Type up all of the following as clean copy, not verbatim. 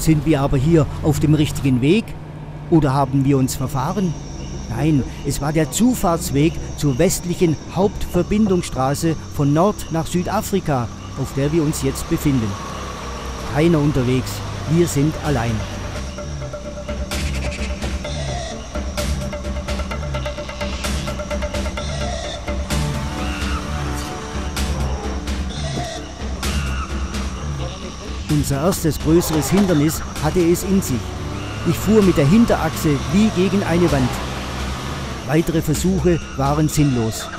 Sind wir aber hier auf dem richtigen Weg? Oder haben wir uns verfahren? Nein, es war der Zufahrtsweg zur westlichen Hauptverbindungsstraße von Nord- nach Südafrika, auf der wir uns jetzt befinden. Keiner unterwegs, wir sind allein. Unser erstes größeres Hindernis hatte es in sich. Ich fuhr mit der Hinterachse wie gegen eine Wand. Weitere Versuche waren sinnlos.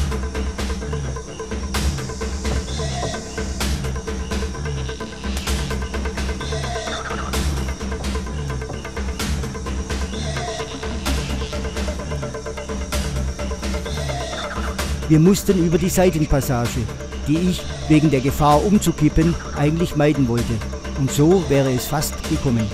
Wir mussten über die Seitenpassage, die ich wegen der Gefahr umzukippen eigentlich meiden wollte. Und so wäre es fast gekommen.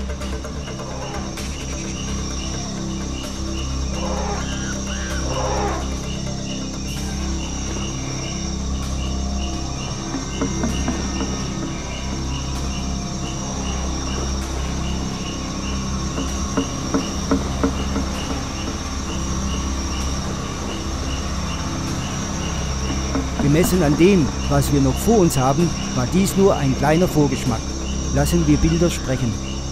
Gemessen an dem, was wir noch vor uns haben, war dies nur ein kleiner Vorgeschmack. Lassen wir Bilder sprechen.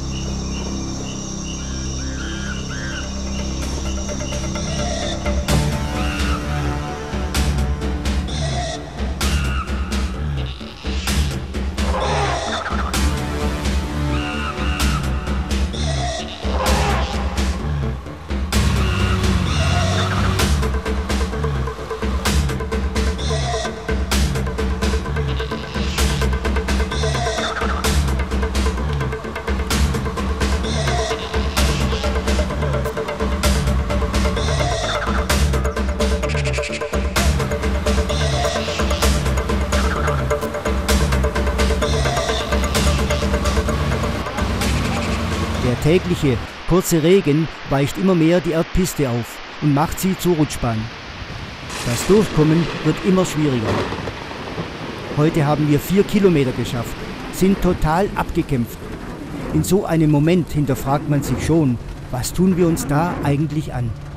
Der tägliche, kurze Regen weicht immer mehr die Erdpiste auf und macht sie zur Rutschbahn. Das Durchkommen wird immer schwieriger. Heute haben wir 4 Kilometer geschafft, sind total abgekämpft. In so einem Moment hinterfragt man sich schon, was tun wir uns da eigentlich an?